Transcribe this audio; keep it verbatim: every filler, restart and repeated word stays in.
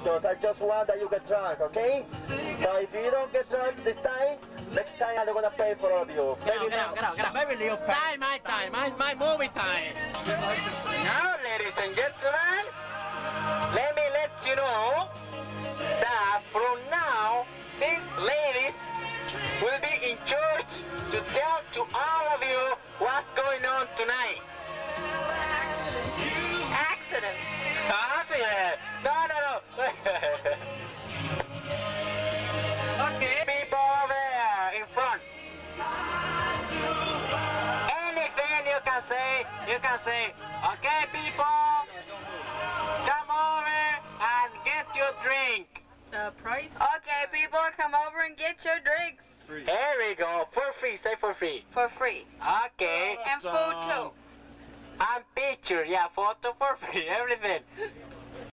because I just want that you get drunk, okay? So if you don't get drunk this time, next time I'm gonna pay for all of you. Get out, get out, get out, get out. Maybe Leo pay. Time, my time, my, my movie time. Now, ladies and gentlemen, let me let you know that from now, these ladies will be in charge to tell to all of you what's going on tonight. Accident. Accident. No, no, no. Okay, people over there in front. Anything you can say, you can say, okay, people, come over and get your drink. The price? Okay, people, come over and get your drinks. There we go, for free, say for free. For free. Okay. And food too. And picture, yeah, photo for free, everything.